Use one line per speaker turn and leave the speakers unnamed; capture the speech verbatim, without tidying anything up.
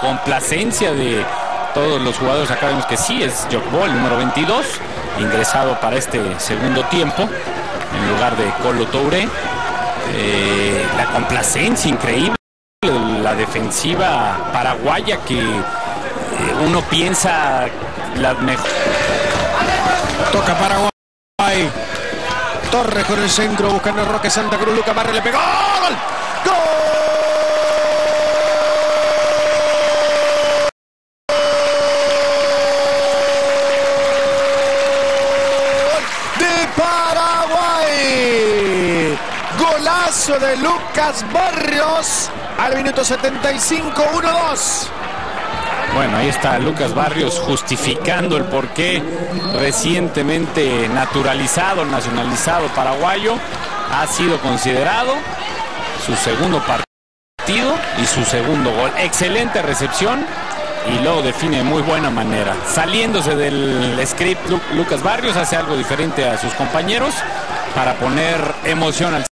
complacencia de todos los jugadores. Acá vemos que sí, es Jokbol, número veintidós, ingresado para este segundo tiempo, en lugar de Kolo Touré. Eh, la complacencia increíble, la defensiva paraguaya que eh, uno piensa la mejor.
Toca Paraguay. Torres con el centro, buscando a Roque Santa Cruz. Lucas Barrios le pegó. ¡Gol! ¡Gol! De Paraguay. Golazo de Lucas Barrios al minuto setenta y cinco, uno dos.
Bueno, ahí está Lucas Barrios justificando el porqué recientemente naturalizado, nacionalizado paraguayo. Ha sido considerado su segundo partido y su segundo gol. Excelente recepción y lo define de muy buena manera. Saliéndose del script, Lucas Barrios hace algo diferente a sus compañeros para poner emoción al